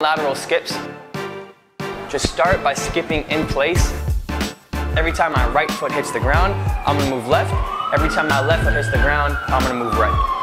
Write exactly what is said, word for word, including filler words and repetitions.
Lateral skips. Just start by skipping in place. Every time my right foot hits the ground, I'm gonna move left. Every time my left foot hits the ground, I'm gonna move right.